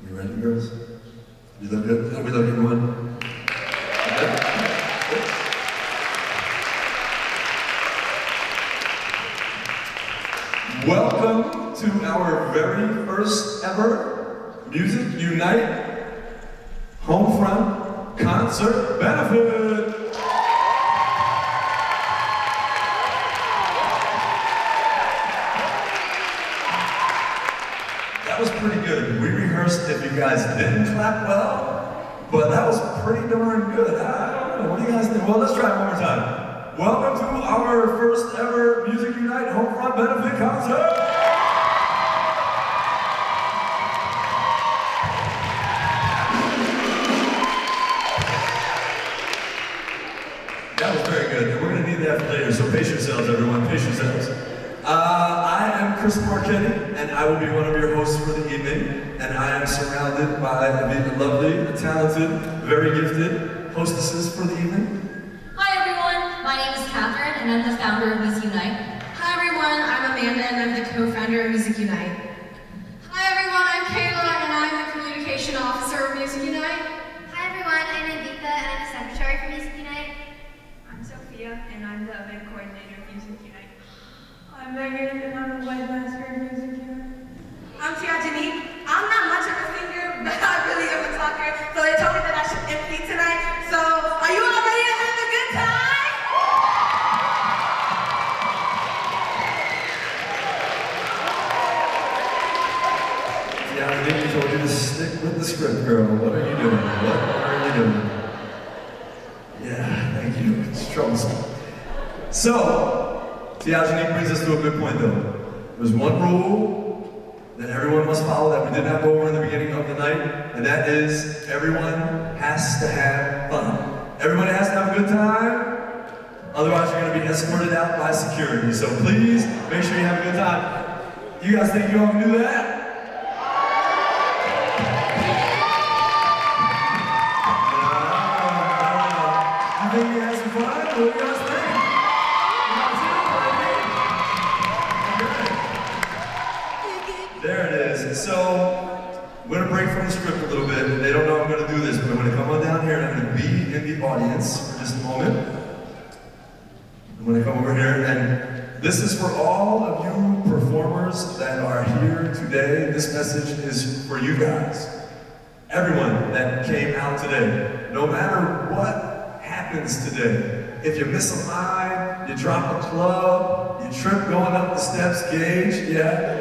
You ready, girls? You look good? We love everyone. Welcome to our very first ever Music Unite HomeFront concert benefit. That was pretty good. We rehearsed if you guys didn't clap well, but that was pretty darn good. I don't know, what do you guys think? Well, let's try it one more time. Welcome to our first ever Music Unite HomeFront benefit concert! That was very good, and we're going to need that for later, so pace yourselves, everyone, pace yourselves. I am Chris Marchetti, and I will be one of your hosts for the evening, and I am surrounded by the lovely, talented, very gifted hostesses for the evening. Hi everyone, my name is Catherine, and I'm the founder of Music Unite. Hi everyone, I'm Amanda, and I'm the co-founder of Music Unite. Hi everyone, I'm Kayla, and I'm the communication officer of Music Unite. Hi everyone, I'm Evita, and I'm the secretary for Music Unite. I'm Sophia, and I'm the event coordinator of Music Unite. I'm Megan, and I'm the webmaster of Music Unite. I'm Tiajani. I'm not much of a singer, but I really am a talker, so they told me that I should MC tonight. So, are you all ready to have a good time? Yeah, I think we told you to stick with the script, girl. What are you doing? What are you doing? Yeah, thank you. It's troublesome. So, Tiajani brings us to a good point though. There's one rule that everyone must follow that we did not go over in the beginning of the night, and that is everyone has to have fun. Everybody has to have a good time, otherwise you're going to be escorted out by security. So please, make sure you have a good time. You guys think you all can do that? You think you have some fun? What do you guys think? There it is. So, we're going to break from the script a little bit. They don't know I'm going to do this, but I'm going to come on down here and I'm going to be in the audience for just a moment. I'm going to come over here, and this is for all of you performers that are here today. This message is for you guys. Everyone that came out today, no matter what happens today. If you miss a line, you drop a club, you trip going up the steps, Gage, yeah.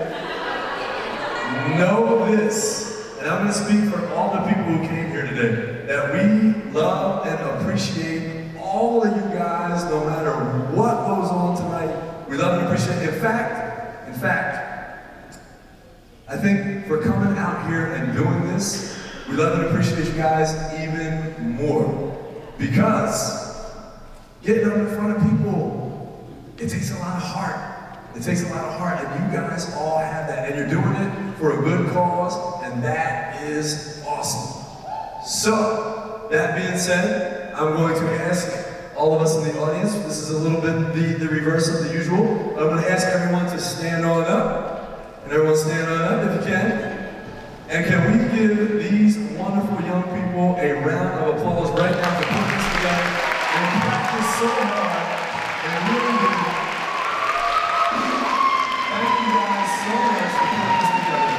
Know this, and I'm going to speak for all the people who came here today, that we love and appreciate all of you guys, no matter what goes on tonight. We love and appreciate it. In fact, I think for coming out here and doing this, we love and appreciate you guys even more. Because getting up in front of people, it takes a lot of heart. It takes a lot of heart, and you guys all have that, and you're doing it for a good cause, and that is awesome. So, that being said, I'm going to ask all of us in the audience, this is a little bit the reverse of the usual, I'm going to ask everyone to stand on up, and everyone stand on up if you can. And can we give these wonderful young people a round of applause right now for putting this together? They practiced so hard, and really did. Thank you guys so much for putting this together.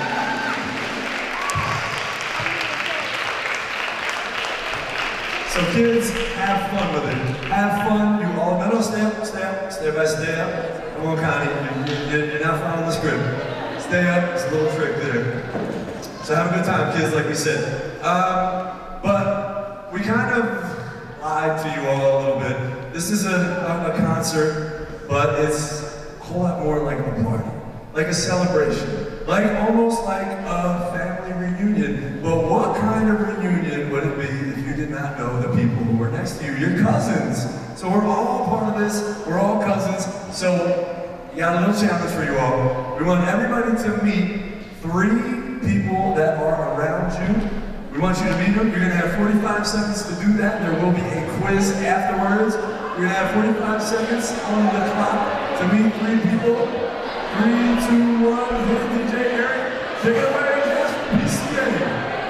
So kids, have fun with it. Have fun. You all, no, step by step. Come on, Connie, you're not following the script. Stay up, it's a little trick there. So have a good time, kids, like we said. But we kind of lied to you all a little bit. This is a concert, but it's a whole lot more like a party, like a celebration, like almost like a family reunion. But what kind of reunion would it be if you did not know the people who were next to you, your cousins? So we're all part of this, we're all cousins. So we got a little challenge for you all. We want everybody to meet 3 people that are around you. We want you to meet them. You're going to have 45 seconds to do that. There will be a quiz afterwards. You're going to have 45 seconds on the clock to meet 3 people. 3, 2, 1, hit DJ Eric. Take it away, just PCA.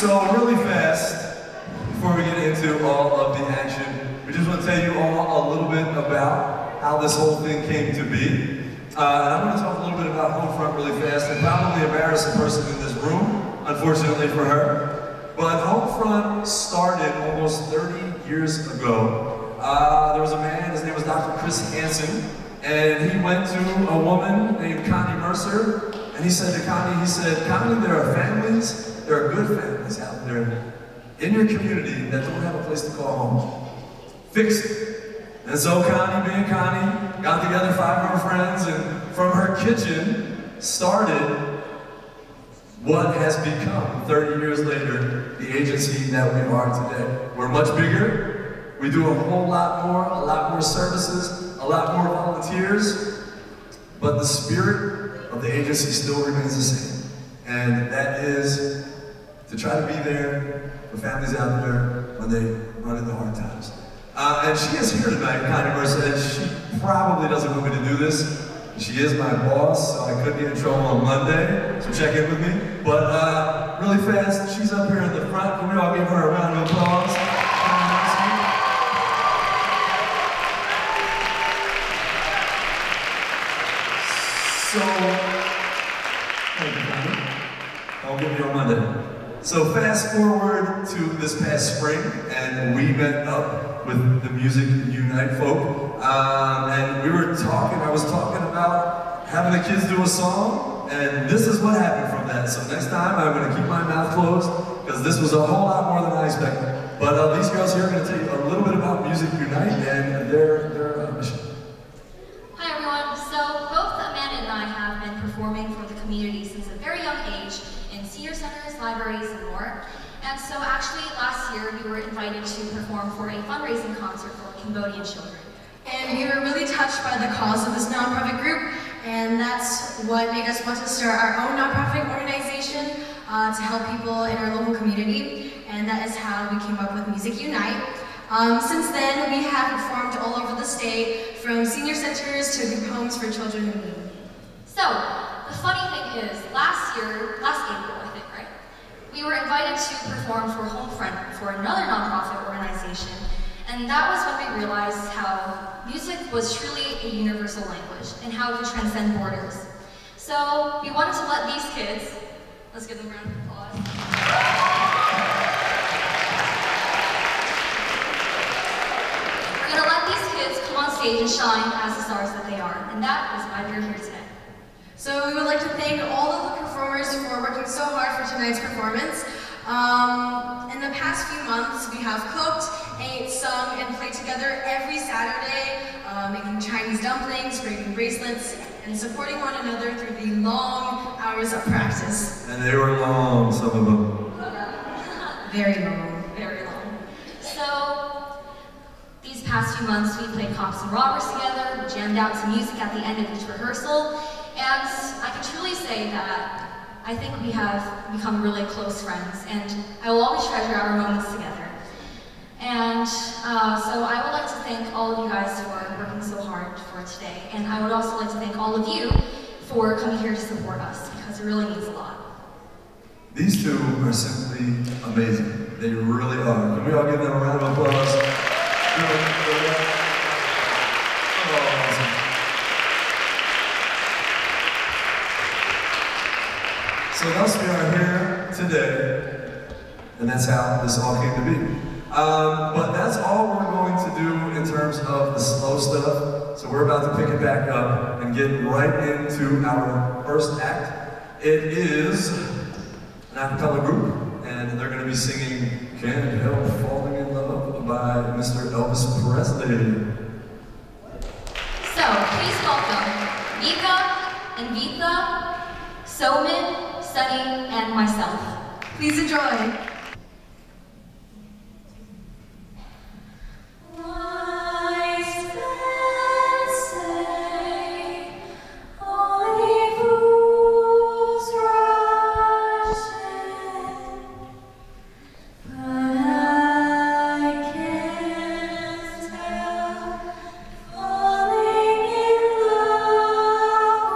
So really fast, before we get into all of the action, we just want to tell you all a little bit about how this whole thing came to be. And I'm going to talk a little bit about HomeFront really fast, and probably embarrass the person in this room, unfortunately for her. But HomeFront started almost 30 years ago. There was a man, his name was Dr. Chris Hansen, and he went to a woman named Connie Mercer, and he said to Connie, Connie, there are families, there are good families out there in your community that don't have a place to call home. Fix it. And so Connie, being Connie, got together 5 of her friends, and from her kitchen started what has become, 30 years later, the agency that we are today. We're much bigger. We do a whole lot more services, a lot more volunteers, but the spirit of the agency still remains the same. And that is to try to be there for families out there when they run into hard times. And she is here tonight, Connie Mercer, and she probably doesn't want me to do this. She is my boss, so I could be in trouble on Monday, so check in with me. But really fast, she's up here in the front. Can we all give her a round of applause? So, thank you, Connie. I'll give you on Monday. So fast forward to this past spring, and we met up with the Music Unite folk, and we were talking, I was talking about having the kids do a song, and this is what happened from that. So next time I'm going to keep my mouth closed, because this was a whole lot more than I expected. But these girls here are going to tell you a little bit about Music Unite and their mission. Hi everyone. So both Amanda and I have been performing for the community since a very young age in senior centers, libraries, and more. And so actually last year we were invited to perform for a fundraising concert for Cambodian children. And we were really touched by the cause of this nonprofit group, and that's what made us want to start our own nonprofit organization to help people in our local community, and that is how we came up with Music Unite. Since then, we have performed all over the state, from senior centers to group homes for children in need. So, the funny thing is, last April, I think, right? We were invited to perform for HomeFront, for another nonprofit organization, and that was when we realized how music was truly a universal language and how it could transcend borders. So we wanted to let these kids, let's give them a round of applause. We're going to let these kids come on stage and shine as the stars that they are, and that is why we're here today. So we would like to thank all of the performers for working so hard for tonight's performance. In the past few months, we have cooked, ate, sung, and played together every Saturday, making Chinese dumplings, braiding bracelets, and supporting one another through the long hours of practice. And they were long, some of them. Very long. Very long. So, these past few months, we played cops and robbers together, we jammed out to music at the end of each rehearsal, and I can truly say that I think we have become really close friends, and I will always treasure our moments together. And so I would like to thank all of you guys for working so hard for today, and I would also like to thank all of you for coming here to support us, because it really means a lot. These two are simply amazing. They really are. Can we all give them a round of applause? So thus we are here today, and that's how this all came to be. But that's all we're going to do in terms of the slow stuff. So we're about to pick it back up and get right into our first act. It is an a cappella group, and they're going to be singing Can't Help Falling in Love by Mr. Elvis Presley. So please welcome Vika and Vita, Soman, Sunny, and myself. Please enjoy.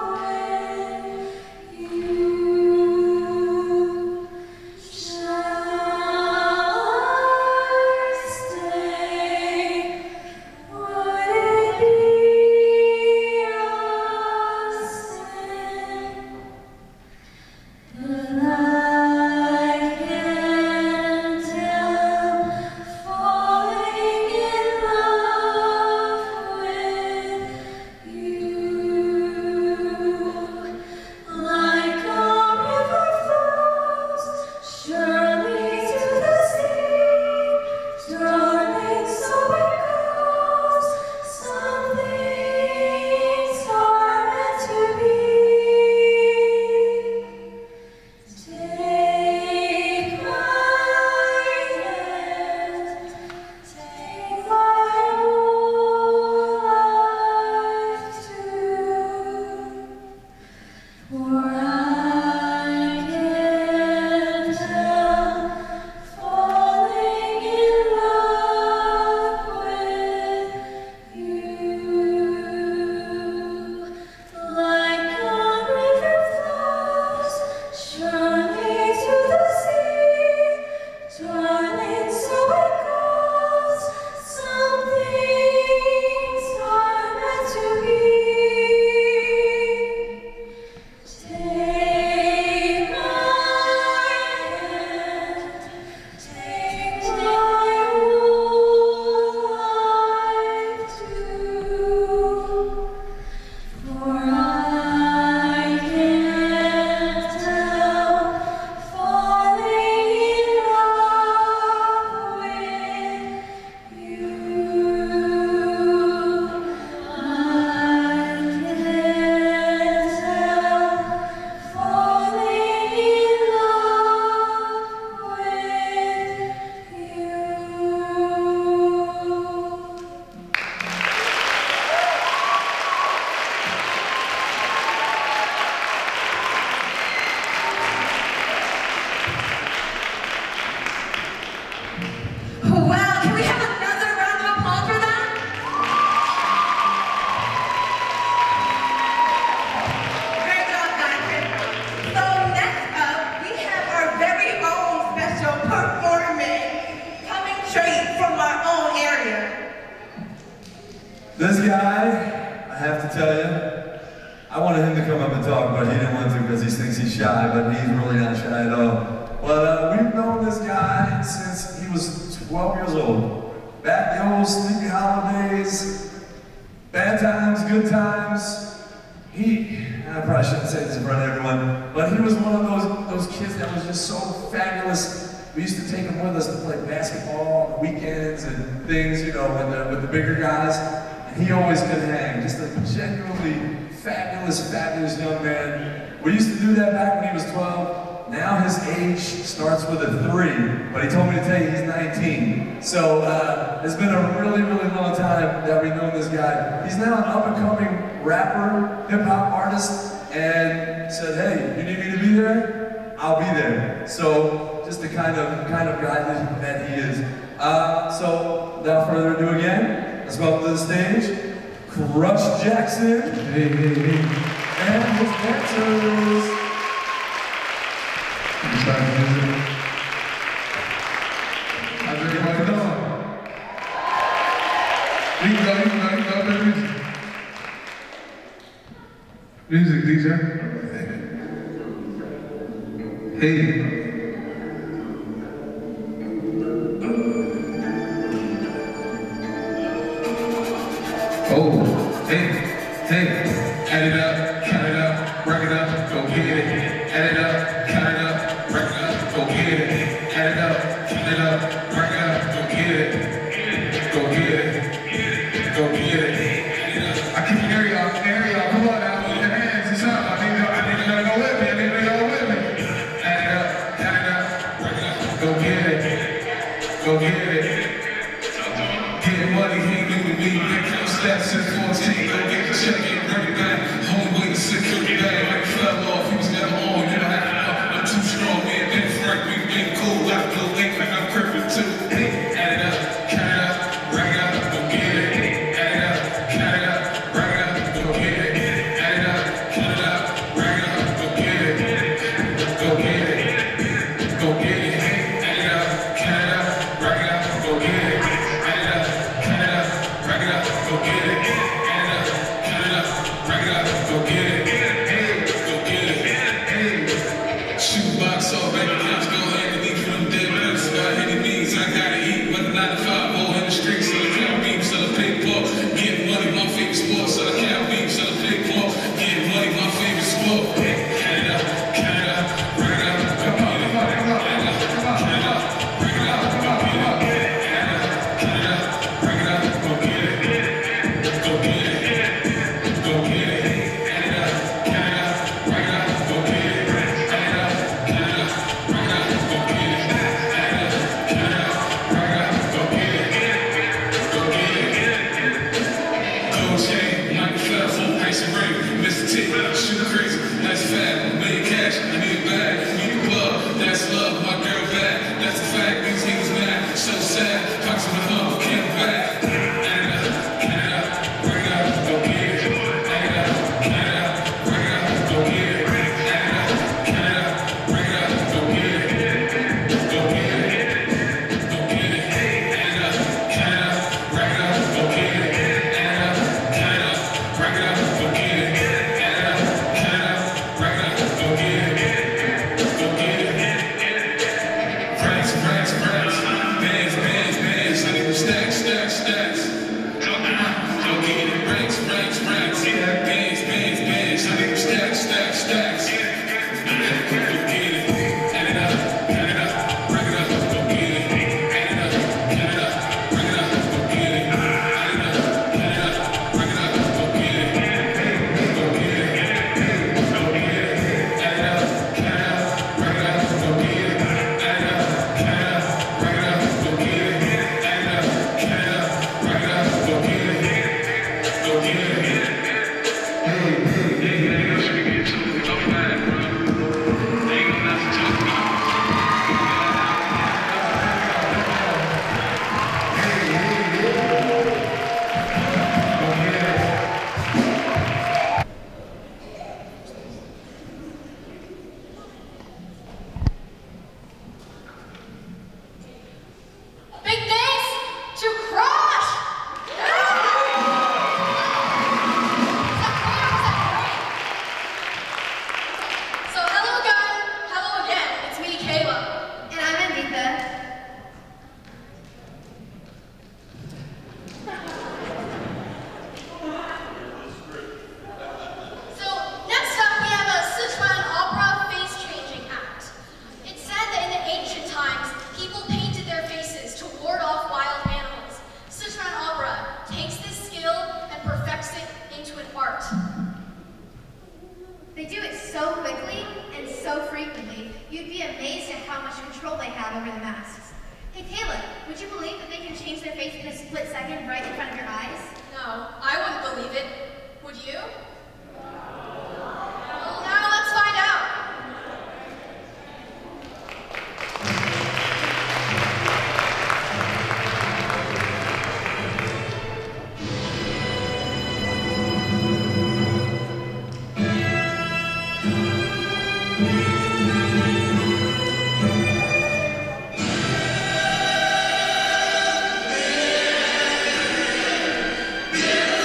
Shine. I have to tell you, I wanted him to come up and talk, but he didn't want to because he thinks he's shy, but he's really not shy at all. But we've known this guy since he was 12 years old. Back the old Sleepy Hollow days, bad times, good times. I probably shouldn't say this in front of everyone, but he was one of those kids that was just so fabulous. We used to take him with us to play basketball on the weekends and things, you know, with the bigger guys. And he always could hang. Just a genuinely fabulous, fabulous young man. We used to do that back when he was 12. Now his age starts with a 3, but he told me to tell you he's 19. So it's been a really, really long time that we've known this guy. He's now an up-and-coming rapper, hip-hop artist, and said, hey, you need me to be there? I'll be there. So just the kind of guy that he is. So without further ado again, let's welcome to the stage, Crush Jackson, hey, hey, hey, and his dancers. How's everybody doing? You can go music. Music, DJ. Hey. Oh, hey, hey. Add it up, count it up, rack it up, go get it. Add it up, count it up, rack it up, go get it. Add it up, count it up, rack it up, go get it. Go get it. Go get it. I can hear y'all, come on now, put your hands, it's up. I need y'all to go with me, I need y'all with me. Add it up, count it up, rack it up, go get it. Go get it. Get money, ain't new to me, they count stats since 14, go get the check and bring it back. Home waiting, security bag, like fell off, he was never on, you know I'm too strong, man, been frank, we been cool, I feel late, like I'm crippled too. Hey, add it up, count it up, rack it up, go get it. Add it up, count it up, rack it up, go get it. Add it up, count it up, rack it up, go get it. Go get it. Go get it. Add it up, count it up, rack it up, go get it. Add it up, count it up, rack it up, go get it. Add it up, count it up, rack it up, go get it. Hey, go get it. Hey, shoebox all back accounts, go hand and leave for them dead bills. Got any means, I gotta eat, whether 9 to 5 or in the streets, sell a count beef, sell a pig pork. Getting money, my favorite sport, sell a count beef, sell a pig pork. Getting money, my favorite sport. Count it up, count it up, rack it up, go get it. Add it up, count it up, rack it up, go get it. Add it up, count it up, rack it up, go get it. Go get it. Go get it. Add it up, count it up, rack it up, go get it. Add it up, count it up, rack it up, go get it. Add it up, count it up, rack it up, go get it. Go get it. Gold chain, Michael Phelps, ice and ring, Mr. T, shoot crazy, nice fat, million cash, I need a bag, need a plug, that's love, my girl back, that's a fact, these niggas mad, so sad, pockets in the hump, can't back. Add it up, count it up, rack it up, go get it. Add it up, count it up, rack it up, go get it. Add it up, count it up, rack it up, go get it. Go get it. Go get it. Add it up, count it up, rack it up, go get it. Add it up, count it up, rack it up, go get it. Add it up, count it up, rack it up, go get it. Go get it. Racks, racks, racks. Bands, bands, bands. I need them stacks, stacks, stacks. Go get it. Racks, racks, racks. Bands, bands, bands. I need them stacks, stacks, stacks. Go get it. Add it up, count it up, rack it up, go get it. Add it up, count it up, rack it up, go get it. Add it up, count it up, rack it up, go get it. Go get it. Go get it. Add it up, count it up, rack it up, go get it. Add it up, count it up, rack it up, go get it. Add it up, count it up, rack it up, go get it. Go get it. Hey, hey, hey, hey, let's get to it. I'm bad, bro. job over the masks. Hey Caleb, would you believe that they can change their face in a split second right in front of your eyes? No, I wouldn't believe it. Would you? Well, now let's find out. Yeah.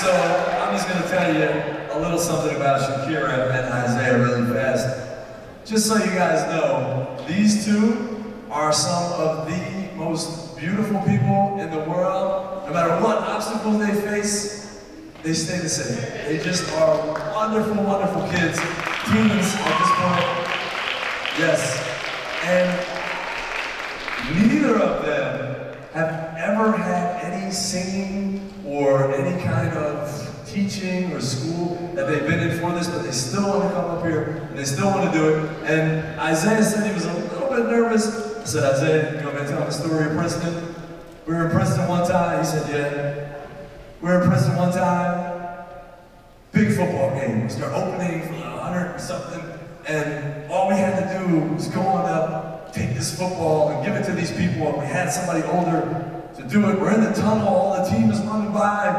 So I'm just going to tell you a little something about Shakira and Isaiah really fast. Just so you guys know, these two are some of the most beautiful people in the world. No matter what obstacles they face, they stay the same. They just are wonderful, wonderful kids. Teens at this point. Yes. And neither of them have ever had any singing or any kind of teaching or school that they've been in for this, but they still want to come up here and they still want to do it. And Isaiah said he was a little bit nervous. I said, Isaiah, you want me to tell him the story of Princeton? We were in Princeton one time. He said, yeah. We were in Princeton one time. Big football game. It was their opening for 100 and something. And all we had to do was go on up, take this football and give it to these people. And we had somebody older to do it. We're in the tunnel, all the team is running by.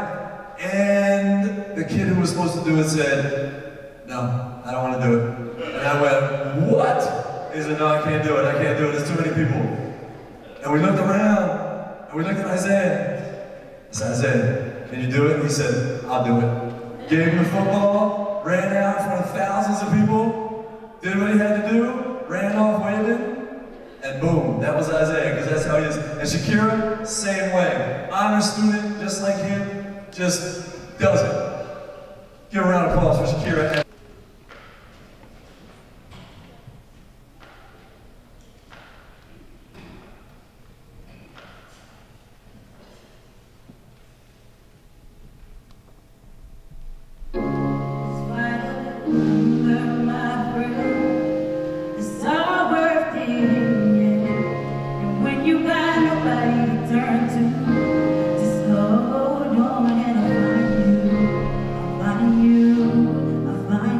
And the kid who was supposed to do it said, no, I don't want to do it. And I went, what? He said, no, I can't do it. I can't do it. There's too many people. And we looked around and we looked at Isaiah. I said, Isaiah, can you do it? And he said, I'll do it. Gave him the football, ran out in front of thousands of people, did what he had to do, ran off waving, and boom, that was Isaiah, because that's how he is. And Shakira, same way. Honor student, just like him, just does it. Give a round of applause for Shakira. I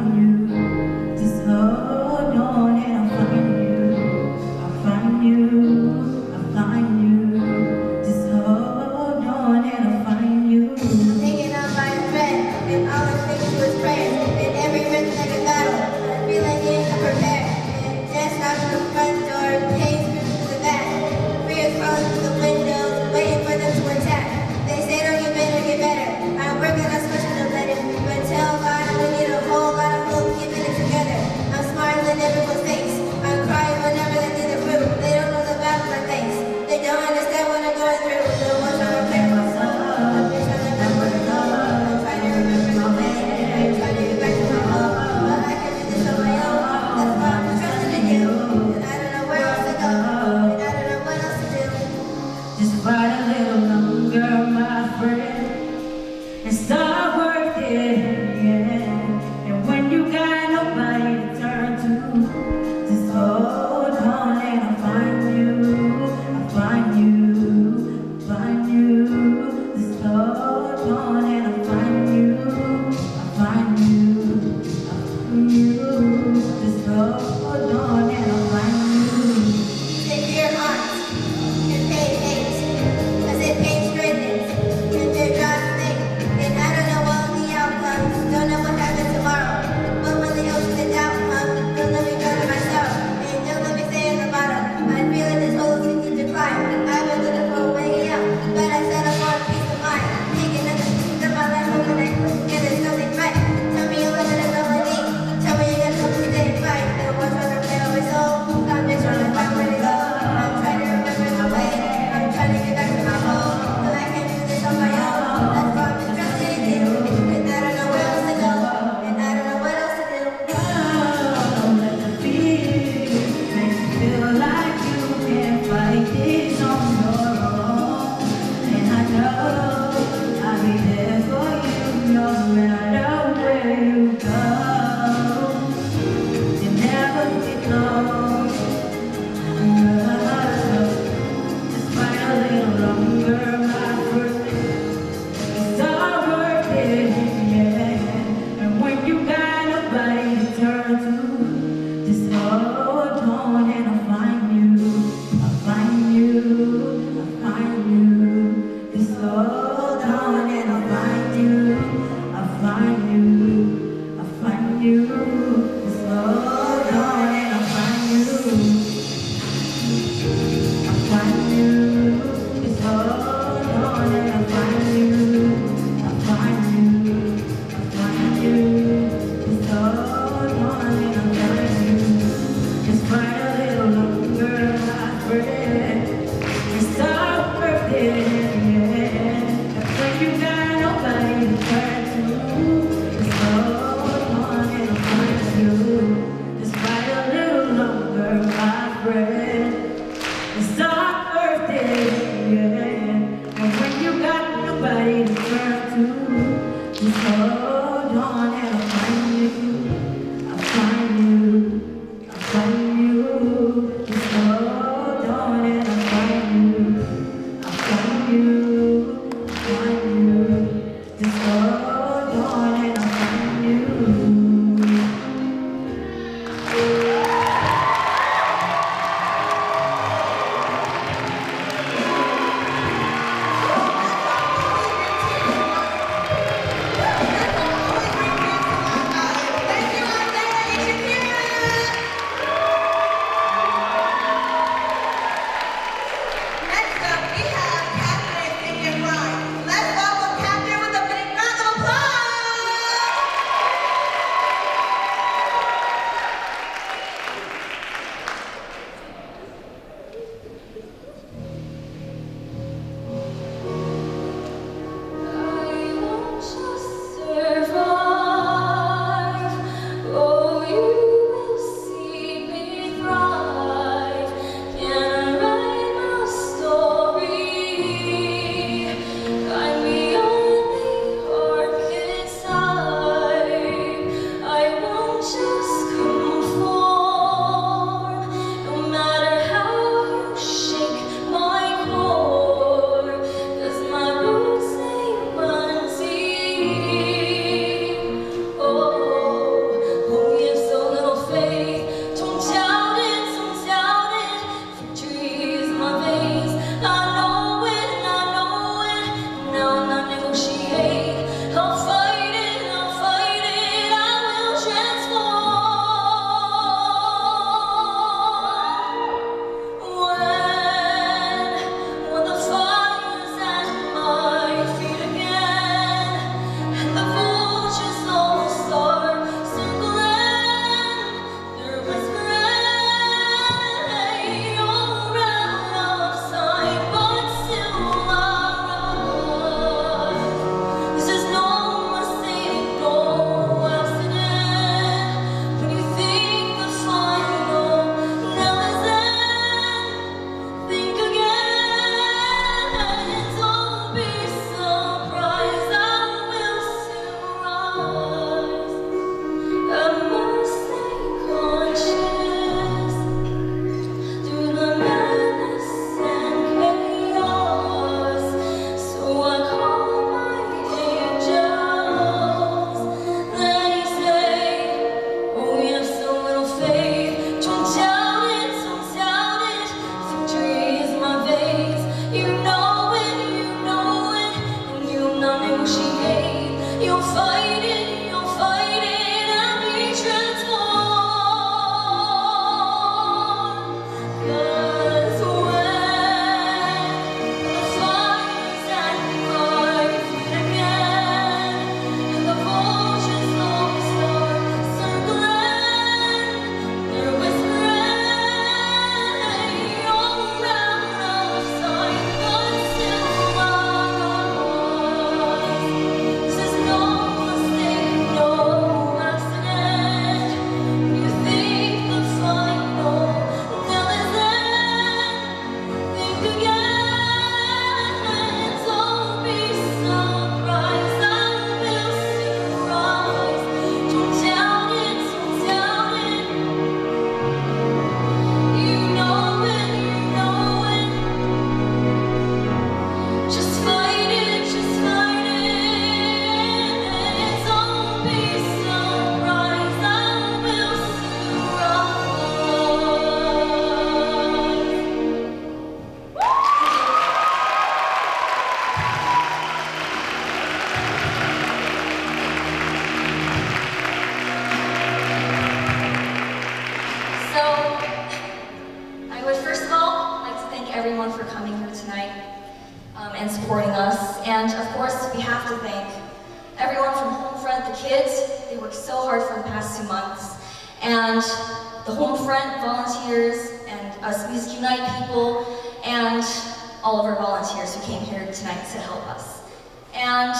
and supporting us. And of course, we have to thank everyone from HomeFront, the kids. They worked so hard for the past 2 months. And the HomeFront volunteers and us Music Unite people and all of our volunteers who came here tonight to help us. And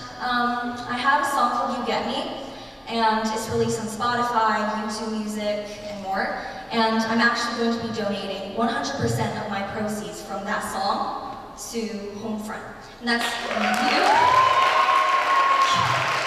I have a song called You Get Me, and it's released on Spotify, YouTube Music, and more. And I'm actually going to be donating 100% of my proceeds from that song to HomeFront. And that's you.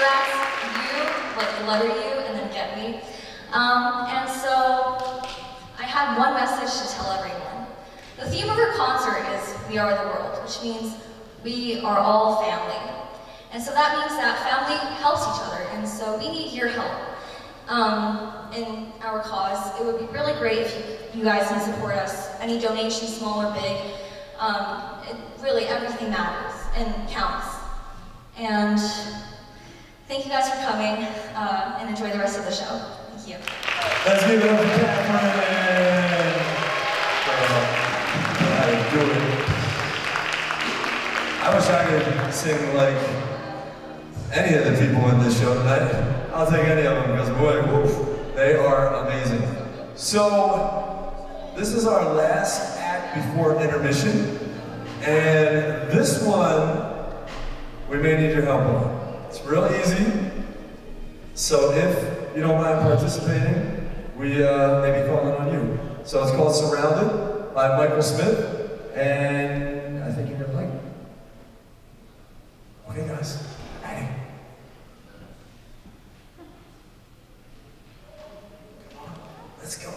that's you, like the letter U, and then get me. And so I had one message to tell everyone. The theme of our concert is We Are the World, which means we are all family. And so that means that family helps each other, and so we need your help in our cause. It would be really great if you guys can support us. Any donation, small or big, really everything matters and counts. And thank you guys for coming, and enjoy the rest of the show. Thank you. Let's give it up for Catherine. I wish I could sing like any of the people in this show tonight. I'll take any of them because boy, woof, they are amazing. So this is our last act before intermission, and this one we may need your help on. It's real easy, so if you don't mind participating, we may be calling on you. So it's called Surrounded by Michael Smith, and I think you're gonna like it. Okay guys, Addie. Come on, let's go.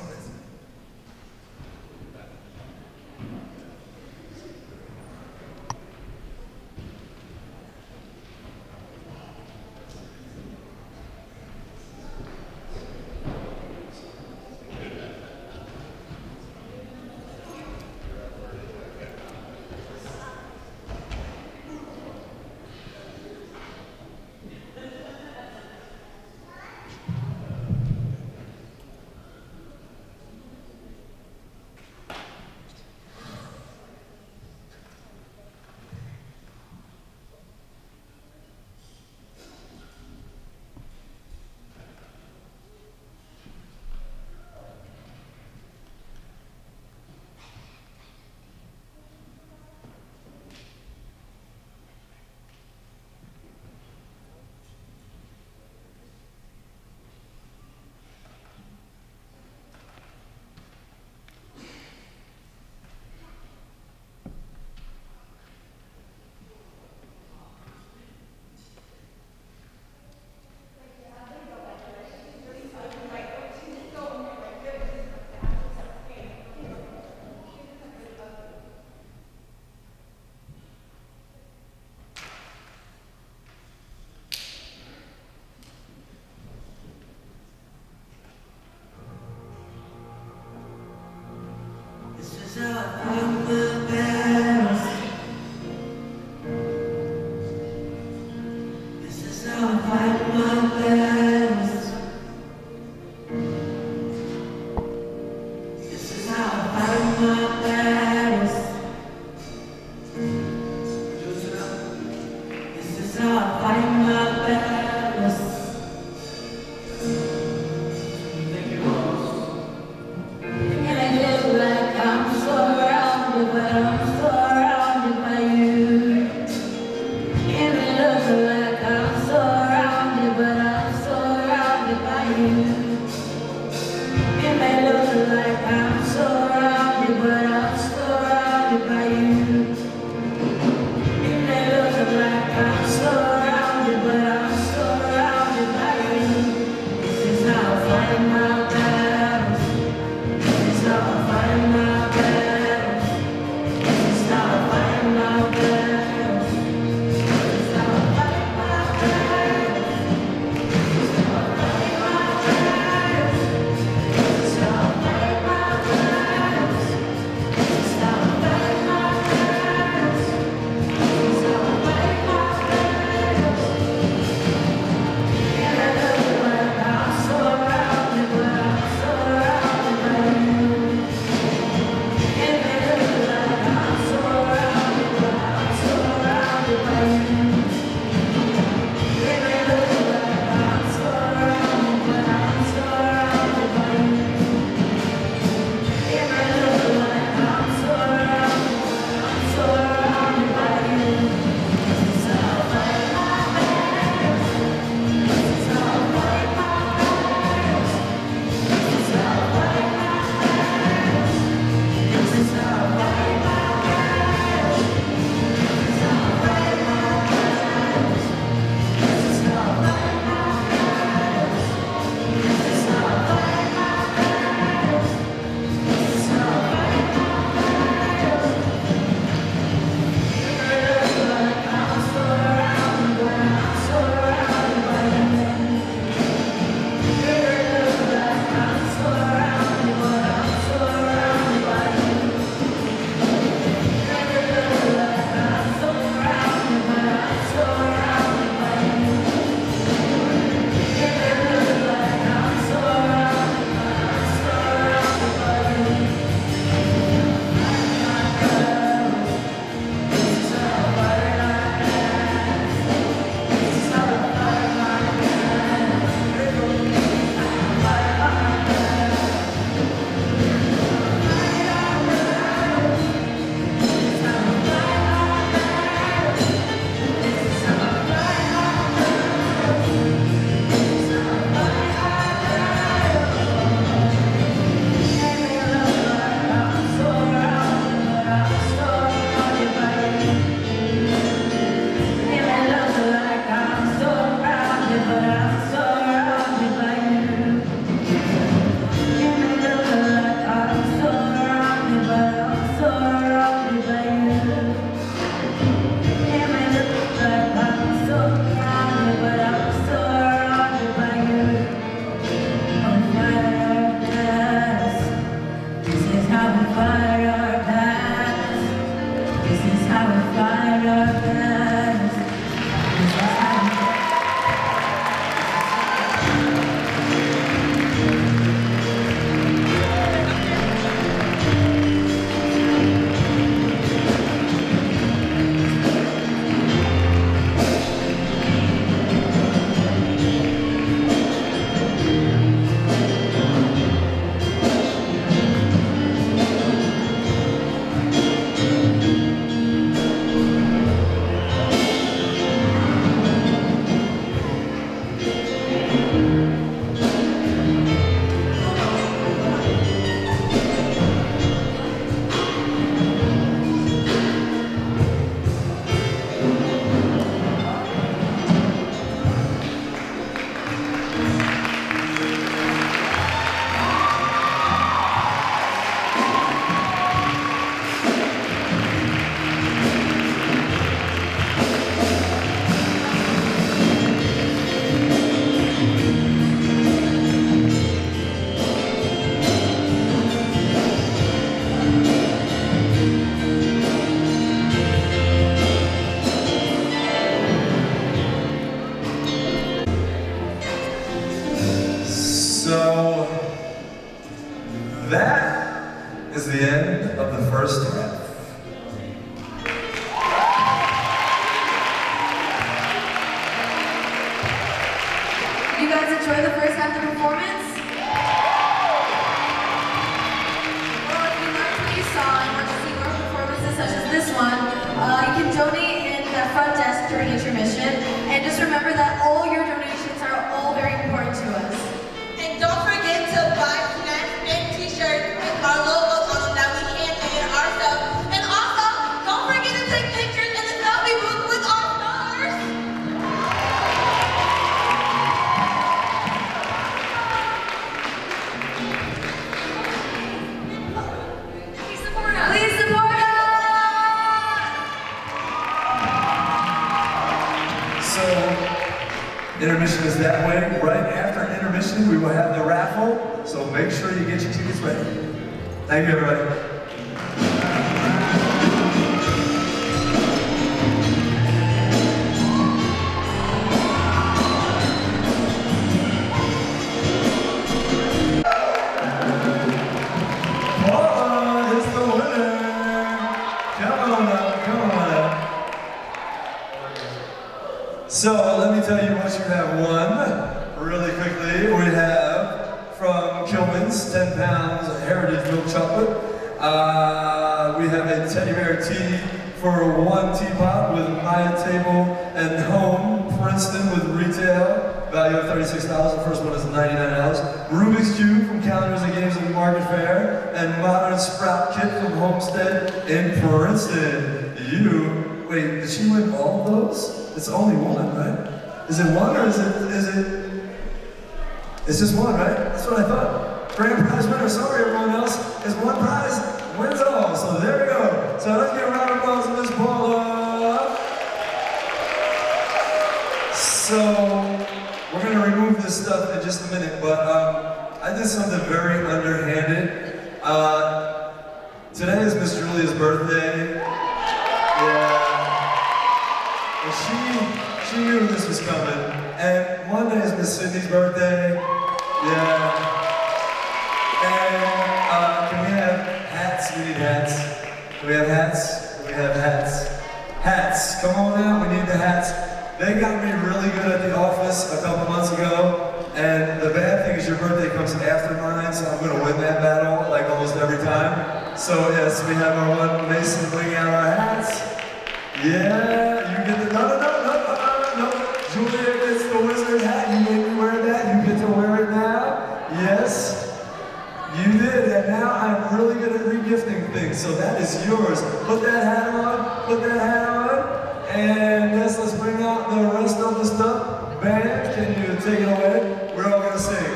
So that is the end of the first half. You guys enjoy the first half of the performance? Well, if you liked what you saw and want to see more performances such as this one, you can donate in the front desk during intermission. And just remember that all your donations are all very important to us. And don't forget to buy snacks and t-shirts with our logos on them that we handmade ourselves. And also, don't forget to take pictures in the selfie booth with our stars. Please support us. Please support us! So, intermission is that way. Right after intermission, we will have the raffle. So make sure you get your tickets ready. Thank you, everybody. Paula is the winner. Come on up, come on up. So let me tell you what you have won really quickly. We have from Kilman's 10 pounds of heritage milk chocolate. We have a teddy bear tea for one teapot with Maya table and home, Princeton with retail value of $36. The first one is $99. Rubik's Cube from Calendars and Games at the Market Fair, and Modern Sprout Kit from Homestead in Princeton. Wait, did she win all of those? It's only one, right? Is it one or is it? It's just one, right? That's what I thought. Grand prize winner, sorry everyone else, is one prize, wins all. So there we go. So let's give a round of applause to Miss Paula. So we're gonna remove this stuff in just a minute, but I did something very underhanded. Today is Miss Julia's birthday. Yeah. And she knew this was coming. And Monday is Miss Sydney's birthday. Yeah. And can we have hats? We need hats. Do we have hats? We have hats. Hats. Come on out. We need the hats. They got me really good at the office a couple months ago. And the bad thing is your birthday comes after mine, so I'm going to win that battle like almost every time. So yes, we have our one Mason bring out our hats. Yeah, you get the, no. Julia gets the wizard hat, you made me wear that, you get to wear it now. Yes, you did, and now I'm really good at re-gifting things, so that is yours. Put that hat on, and yes, let's bring out the rest of the stuff. Band, can you take it away? We're all gonna sing.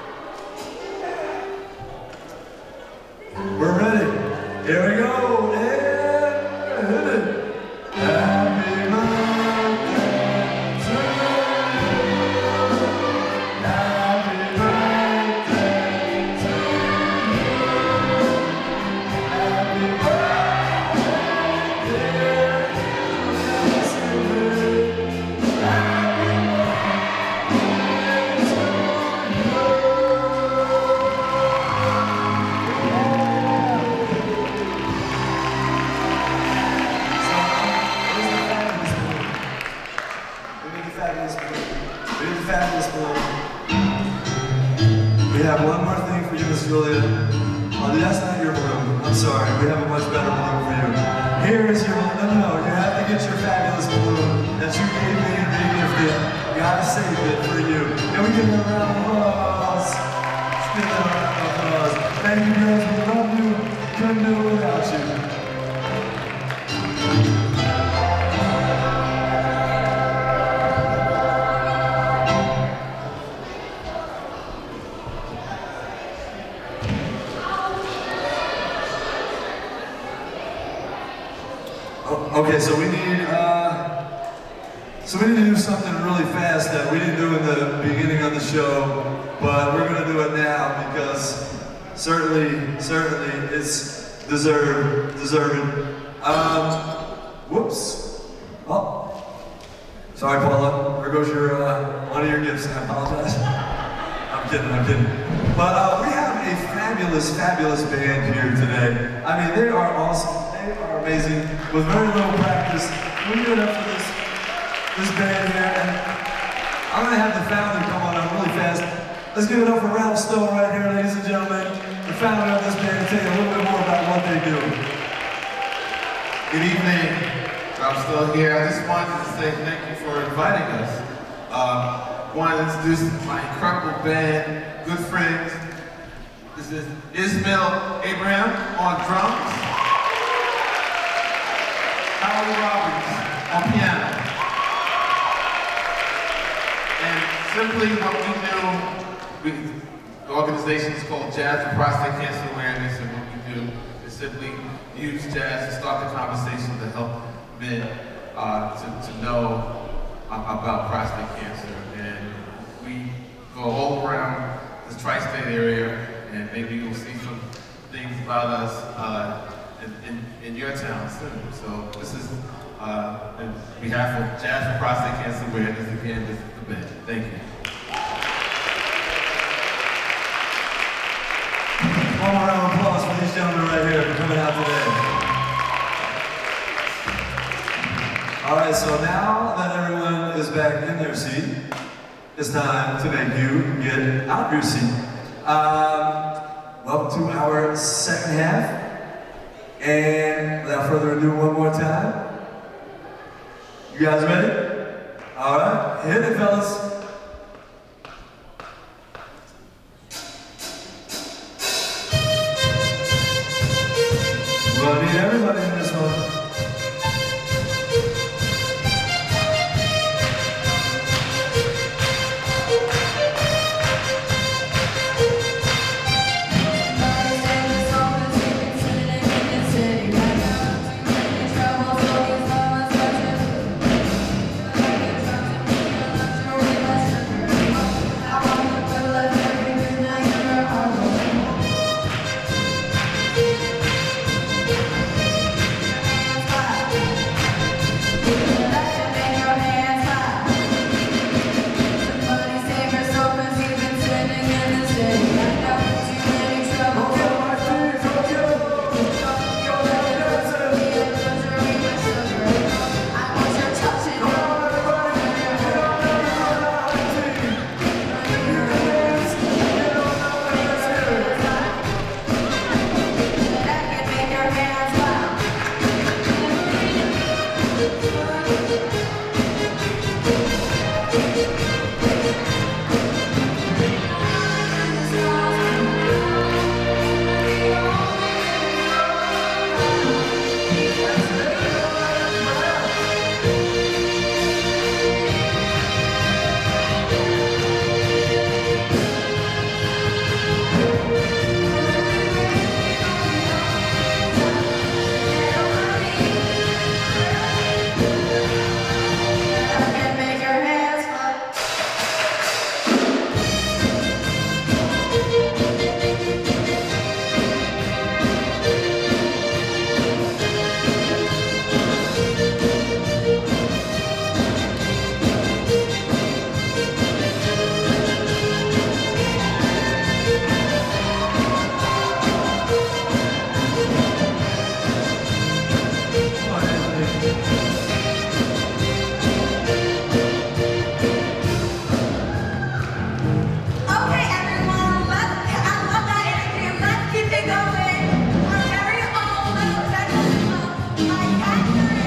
We're ready. Here we go, and hit it. Happy birthday to you. Happy birthday to you. Happy birthday, dear No. You have to get your fabulous balloon that you gave me and regifted. Gotta save it for you. And we give it a round of applause. Let's give it a round of applause. Thank you, girls. We love you. Couldn't do it without you. Okay, so we need to do something really fast that we didn't do in the beginning of the show, but we're gonna do it now because certainly it's deserving. Whoops. Oh, sorry, Paula. There goes your one of your gifts. I apologize. I'm kidding. But we have a fabulous band here today. I mean, they are awesome. They are amazing. With very little practice, we give it up for this band here. And I'm going to have the founder come on up really fast. Let's give it up for Ralph Stowe right here, ladies and gentlemen. The founder of this band, to tell you a little bit more about what they do. Good evening. Ralph Stowe here. I just wanted to say thank you for inviting us. I want to introduce my incredible band, good friends. This is Ismail Abraham on drums. Howard Roberts on piano. And simply what we do, the organization is called Jazz for Prostate Cancer Awareness, and what we do is simply use jazz to start the conversation to help men to know about prostate cancer. And we go all around the tri-state area, and maybe you'll see some things about us in your town soon. So this is on behalf of Jazz for Prostate Cancer Awareness. Again, this is the band. Thank you. One more round of applause for these gentlemen right here for coming out today. All right, so now that everyone is back in their seat, it's time to make you get out of your seat. Welcome to our second half. And without further ado, one more time. You guys ready? All right, hit it, fellas. We're gonna need everybody in this one. Going. Our very own,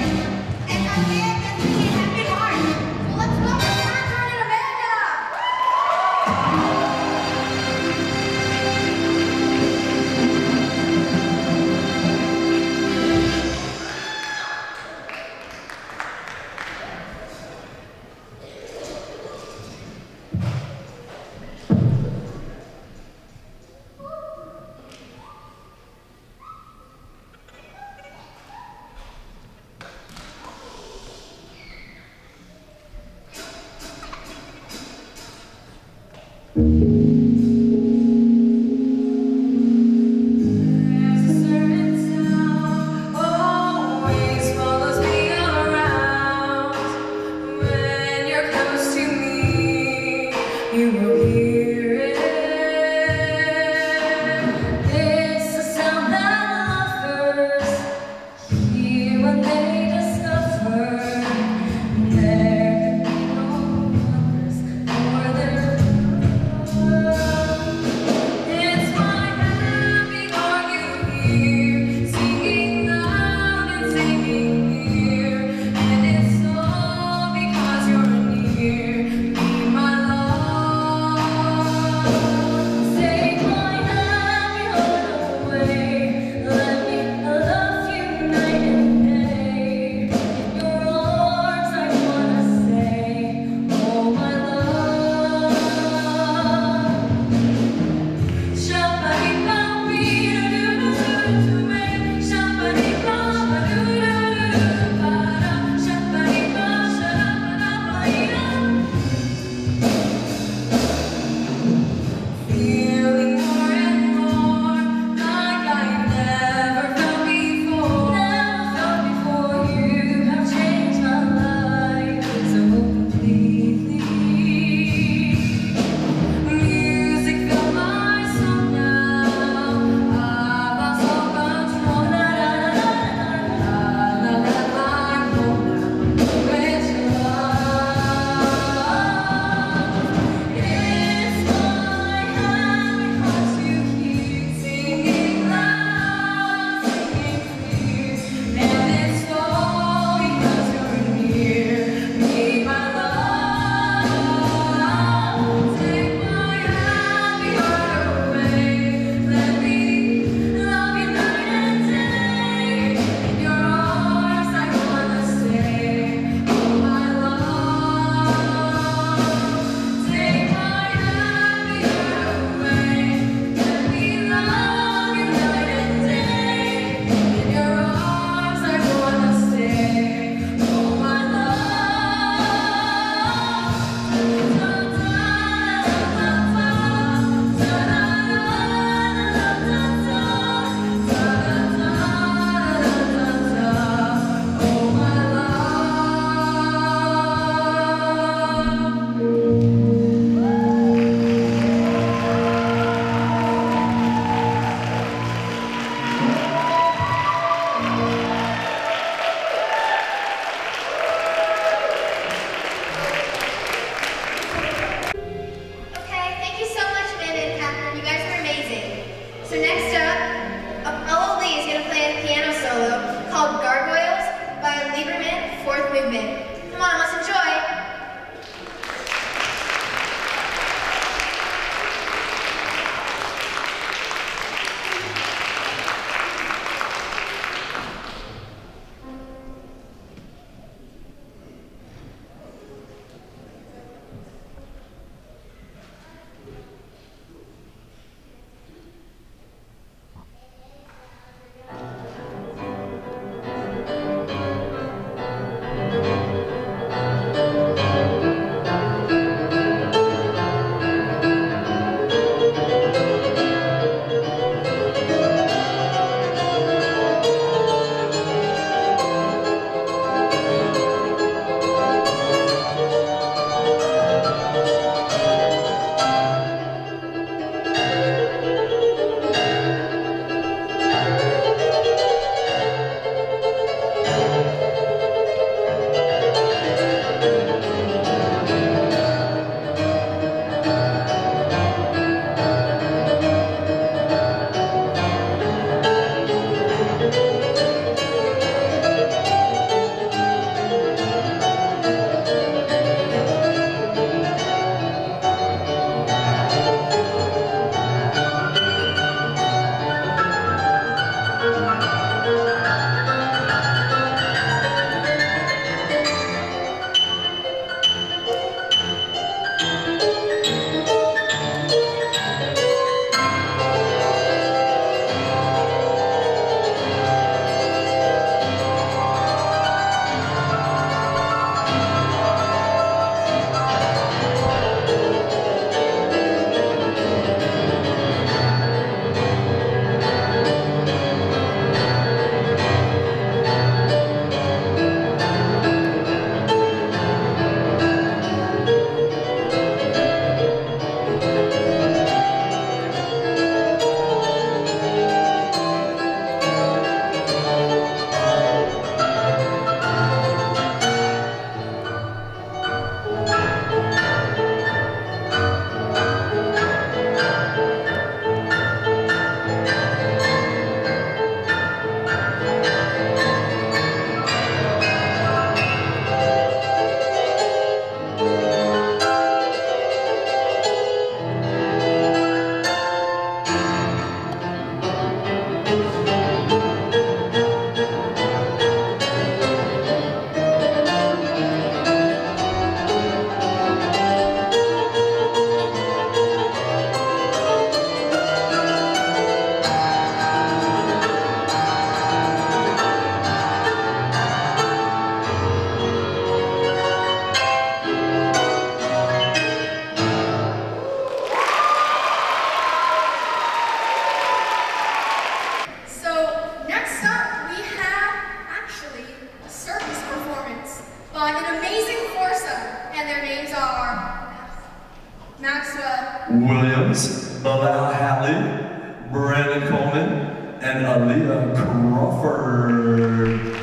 by an amazing foursome, and their names are Maxwell Williams, Bilal Halley, Brandon Coleman, and Aaliyah Crawford.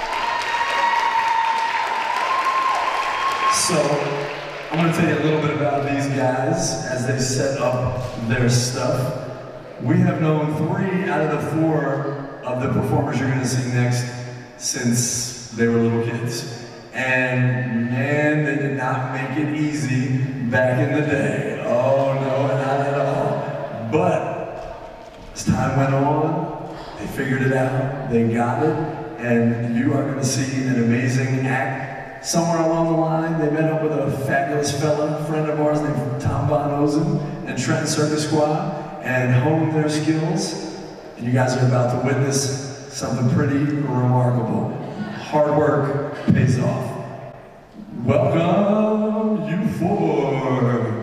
So, I'm going to tell you a little bit about these guys as they set up their stuff. We have known 3 out of the 4 of the performers you're going to see next since they were little kids. And man, they did not make it easy back in the day. Oh no, not at all. But as time went on, they figured it out, they got it, and you are going to see an amazing act. Somewhere along the line, they met up with a fabulous fella, friend of ours named Tom Von Ozen and Trent Circus Squad, and honed their skills. And you guys are about to witness something pretty remarkable. Hard work pays off. Welcome, you 4.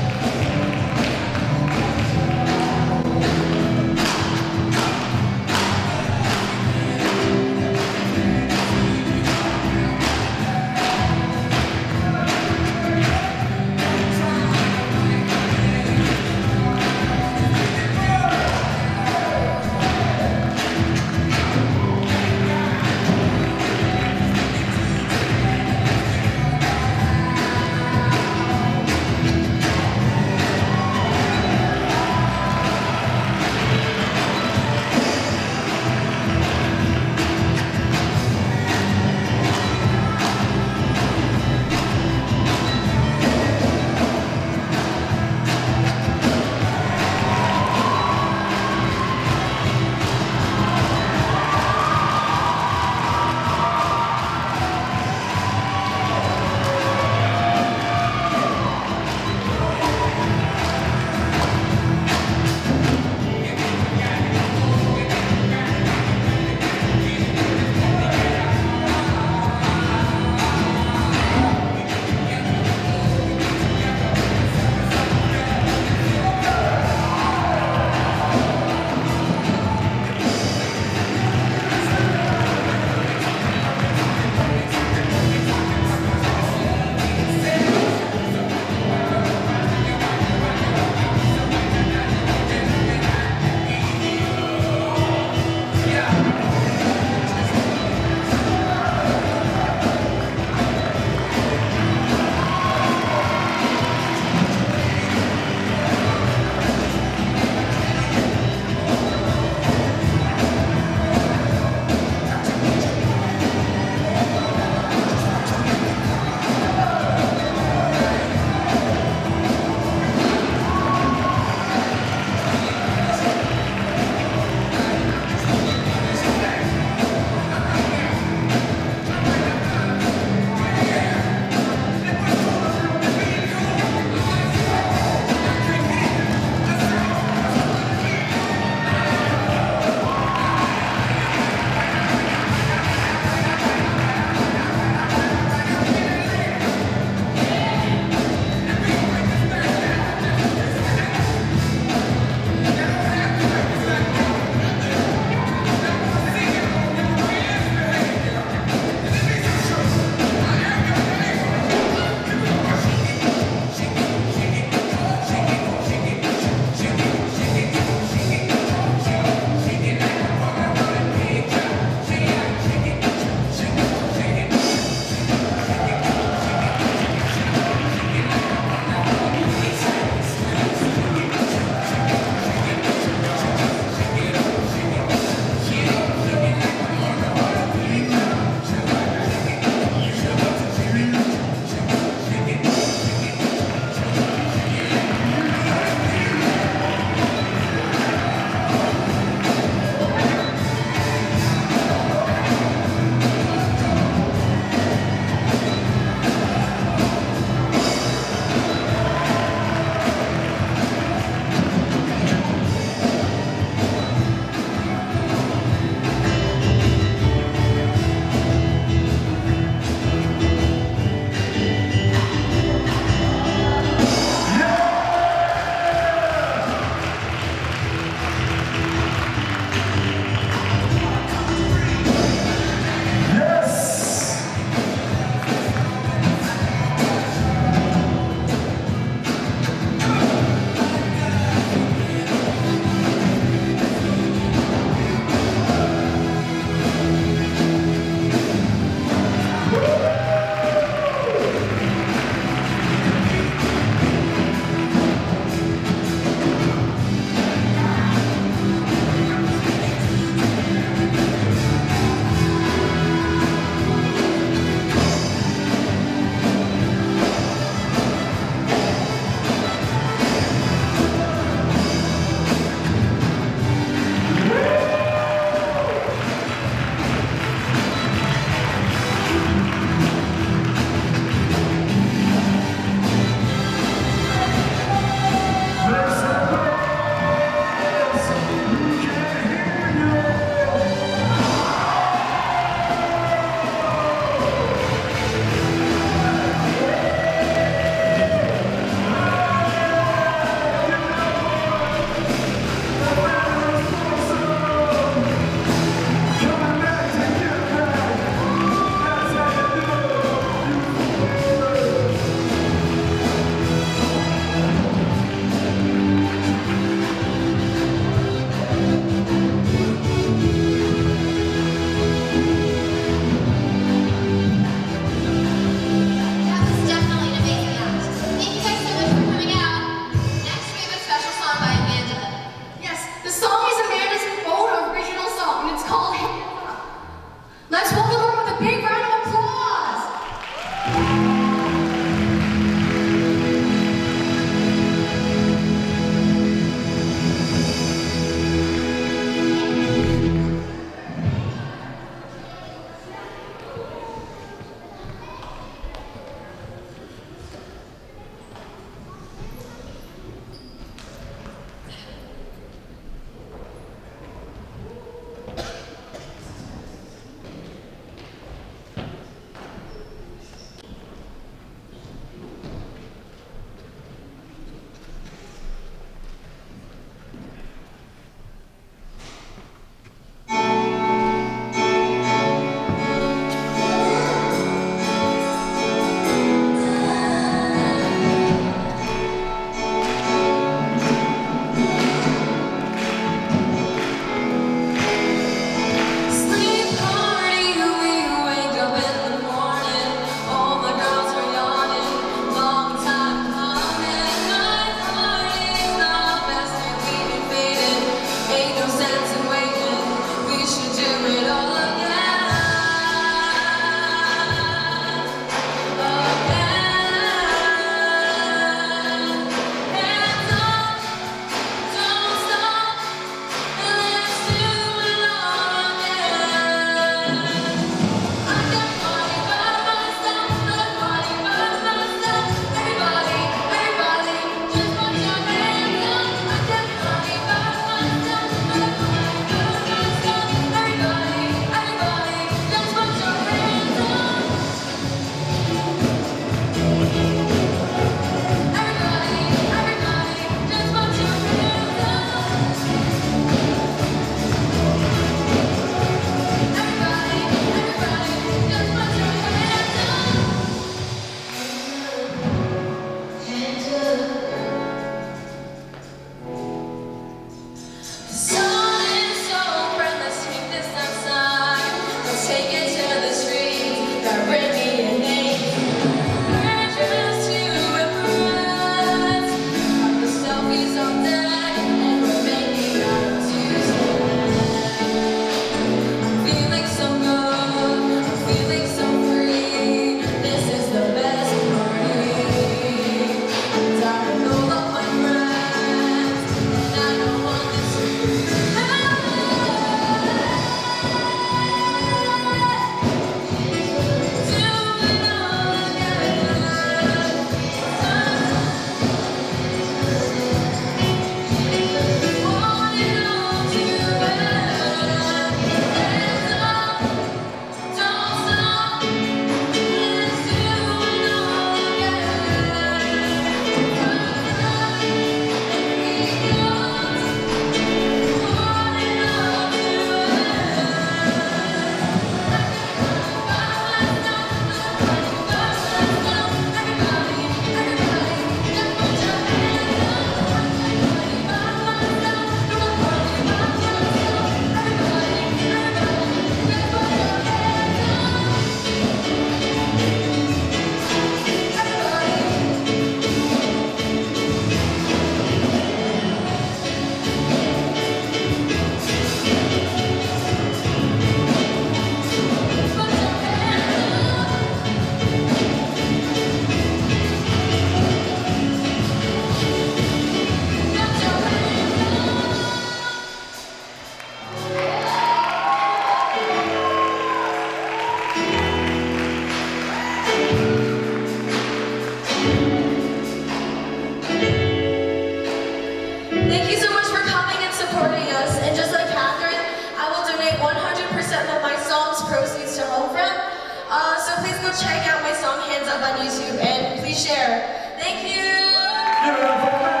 check out my song Hands Up on YouTube and please share. Thank you! Give it up for Amanda!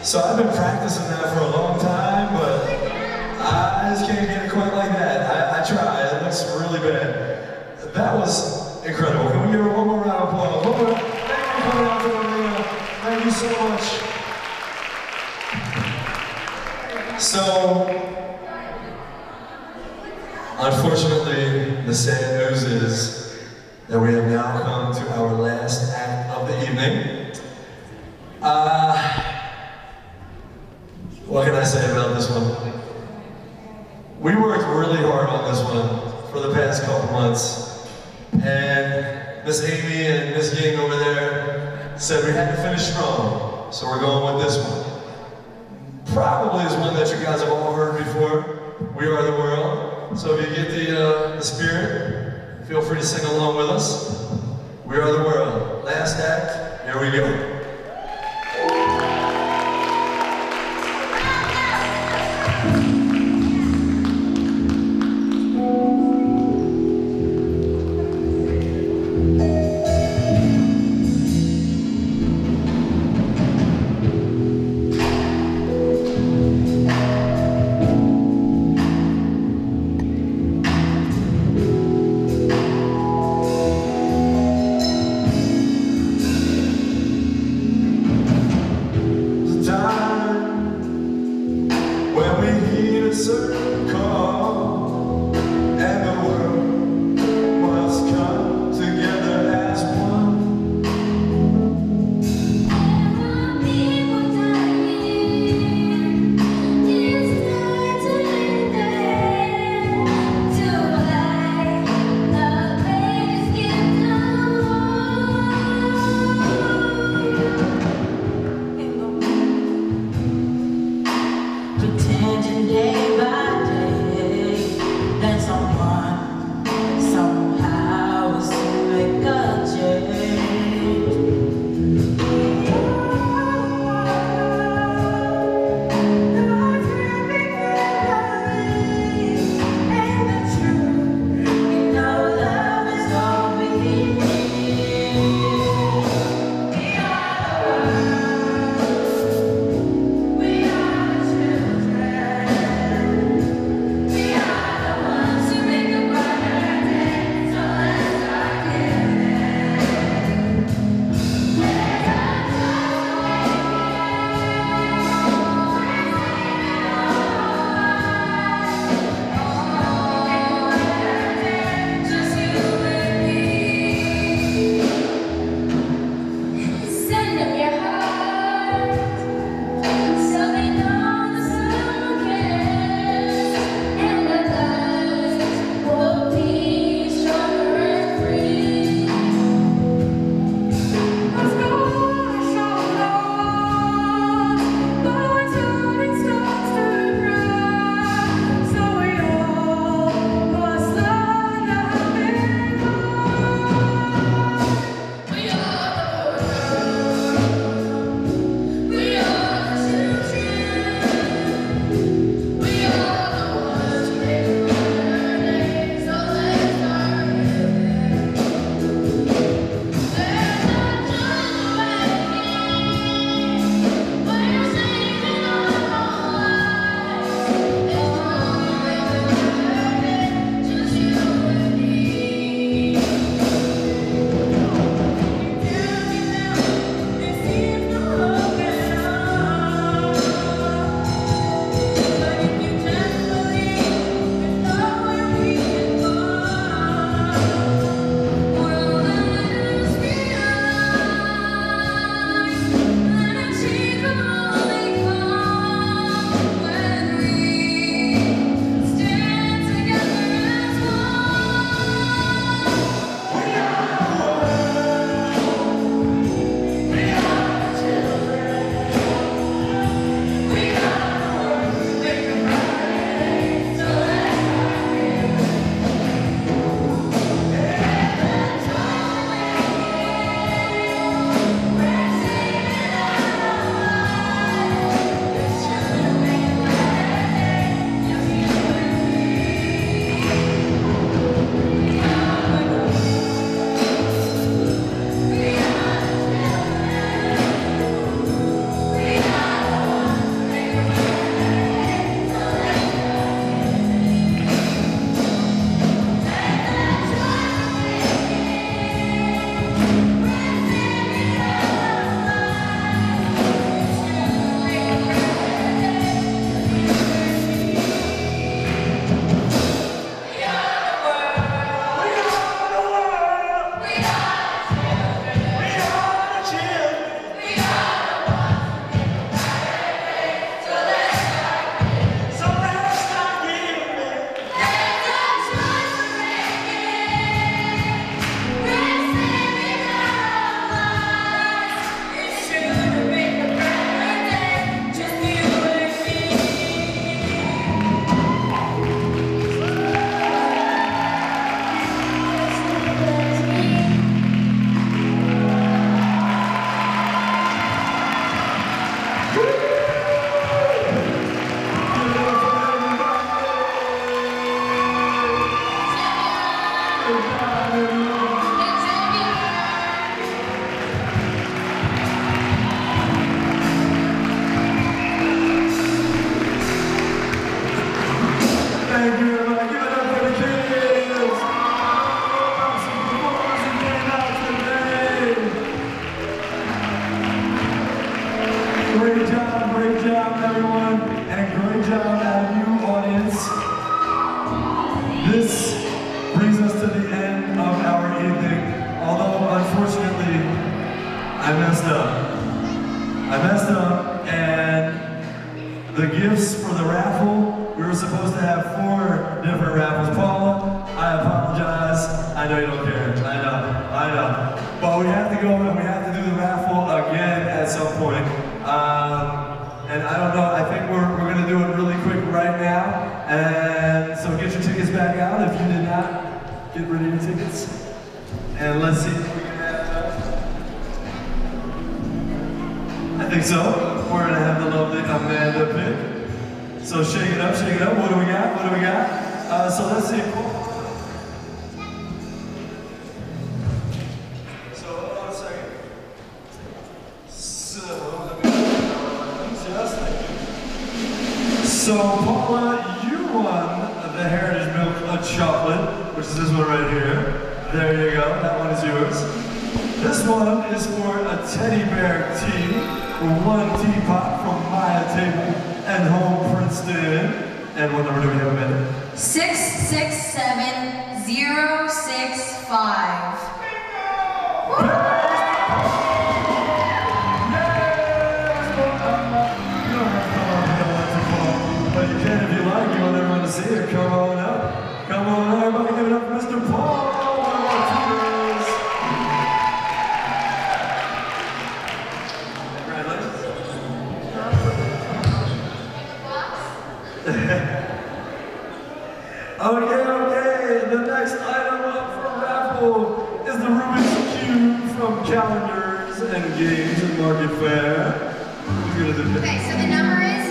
So I've been practicing that for a long time, but I just can't get it quite like that. I tried, it looks really bad. That was incredible. Can we give her one more round of applause? One more. Thank you for coming out to the arena. Thank you so much. So, unfortunately, the sad news is that we have now come to our last act of the evening. What can I say about this one? We worked really hard on this one for the past couple months, and Miss Amy and Miss Ying over there said we had to finish strong, so we're going with this one. Probably is one that you guys have all heard before. We Are the World. So if you get the spirit, feel free to sing along with us. We Are the World. Last act, here we go. Great job, everyone, and great job out of you, audience. This brings us to the end of our evening, although unfortunately, I messed up, and the gifts for the raffle, we were supposed to have 4 different raffles. Paula, I apologize. I know you don't care. I know. But we have to go and we have to do the raffle again at some point. And I don't know, I think we're going to do it really quick right now. And so get your tickets back out if you did not get rid of your tickets. And let's see if we can have I think so. We're going to have the lovely Amanda pick. So shake it up. What do we got? So let's see. So hold on a second. So Paula, you won the Heritage Milk Chocolate, which is this one right here. There you go. That one is yours. This one is for a teddy bear tea, or 1 teapot from Maya Table and HomeFront. And what number do we have, Amanda? 667065. But you can if you like. You want everyone to see it. Come on up. Everybody give it up for Mr. Paul. Okay, the next item up for raffle is the Rubik's Cube from Calendars and Games and Market Fair. Who's gonna do that? Okay, so the number is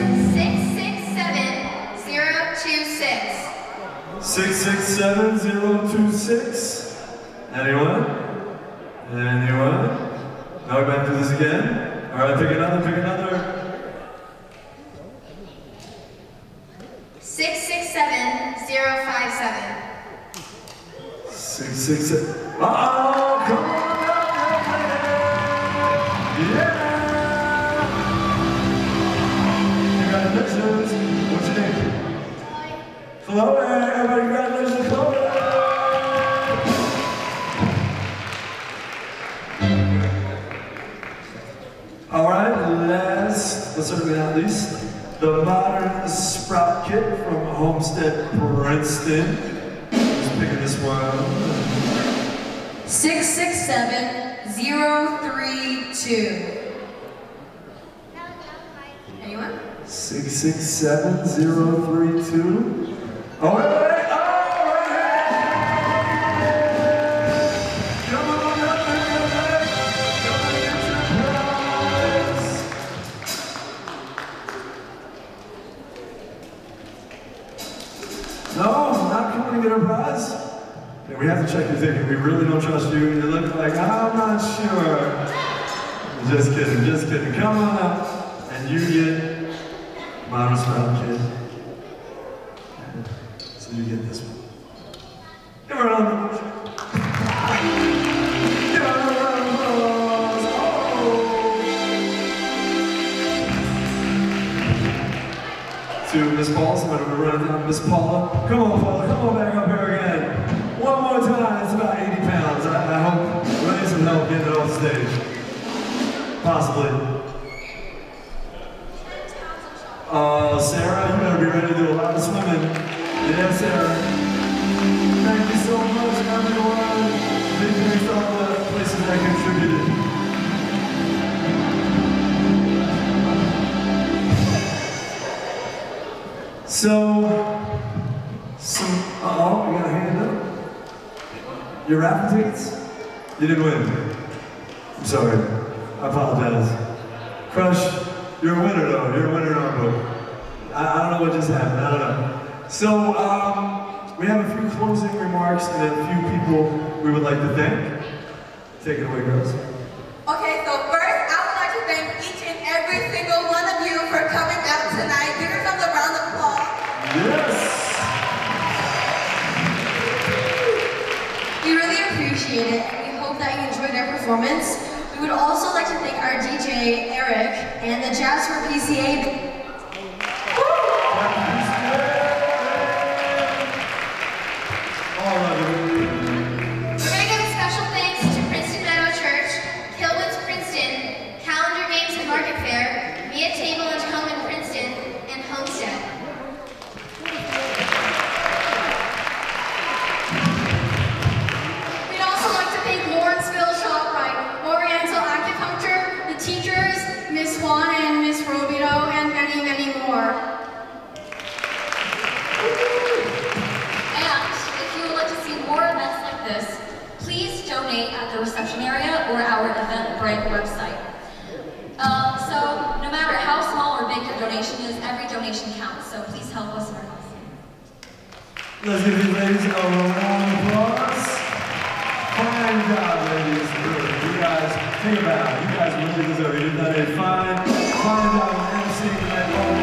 667026. 667026. Anyone? Now we're back to this again. All right, pick another. 667057. 667. Oh, come on up, yeah! Congratulations. What's your name? Chloe. Everybody, congratulations, Chloe. All right, last but certainly not least, the Modern Sprout Kit from Homestead Princeton. Who's picking this one? 667032. Anyone? 667032. Oh, wait. No, not coming to get a prize. Yeah, we have to check your ticket. We really don't trust you. You're looking like, I'm not sure. Just kidding. Come on up, and you get Modern Sprout Kid. So you get this one. Give her a round of applause. Give her a round of applause. To Miss Paula, somebody will run down Miss Paula. Come on, Paula, come on back up here again. One more time, it's about 80 pounds. I hope we'll need some help getting it off stage. Possibly. Sarah, you better be ready to do a lot of swimming. Yeah, Sarah. Thank you so much, everyone. Big thanks to all the places that contributed. So, we got a hand up. Your raffle tickets? You didn't win. I'm sorry. I apologize. Crush, you're a winner though. You're a winner in our book. I don't know what just happened. I don't know. So, we have a few closing remarks and a few people we would like to thank. Take it away, girls. Okay, so first, I would like to thank each and every single one of you for coming out tonight. Give yourselves a round of applause. Yes! We really appreciate it, and we hope that you enjoyed our performance. We would also like to thank our DJ, Eric, and the Jazz for PCA. At the reception area or our Eventbrite website. So no matter how small or big your donation is, every donation counts. So please help us in our cause. Let's give these ladies a round of applause. Fine job, ladies. Really. You guys, think about it. You guys really deserve it. You've done a fine job of emceeing that all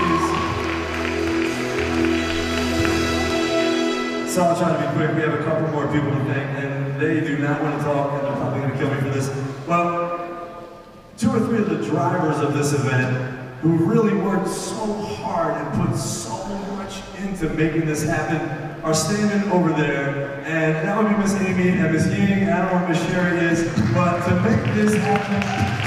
MCs. So I'll try to be quick. We have a couple more people to thank, and they do not want to talk, and they're probably going to kill me for this. Well, 2 or 3 of the drivers of this event who really worked so hard and put so much into making this happen are standing over there, and that would be Miss Amy and Miss Ying. I don't know where Miss Sherry is, but to make this happen,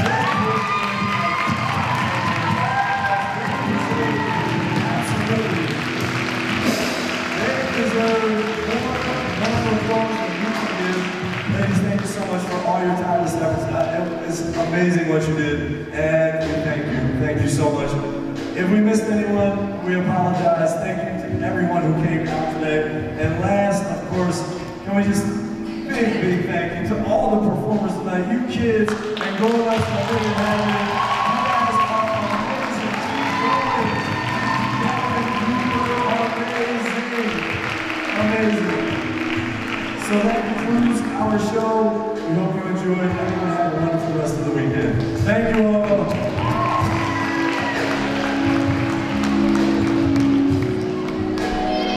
absolutely. They deserve more applause than you can give. Ladies, thank you so much for all your tireless efforts. It's amazing what you did, and we thank you. Thank you so much. If we missed anyone, we apologize. Thank you to everyone who came out today. And last, of course, can we just big thank you to all the performers tonight. You kids and grown-ups are really having